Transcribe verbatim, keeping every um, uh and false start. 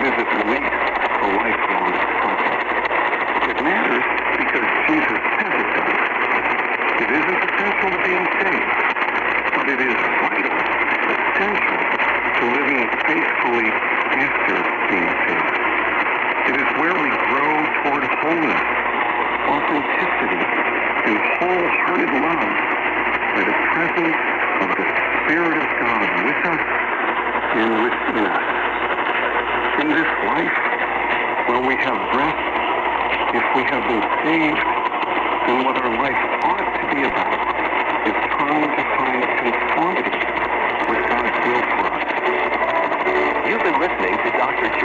is at least a lifelong project. It matters because Jesus says it does. It isn't essential to being saved, but it is vital, essential to living faithfully after being saved. It is where we grow toward wholeness, authenticity, and wholehearted love by the presence of the Spirit of God with us and within us. In this life, while we have breath, if we have been saved, then what our life ought to be about is trying to find conformity with God's will for us. You've been listening to Doctor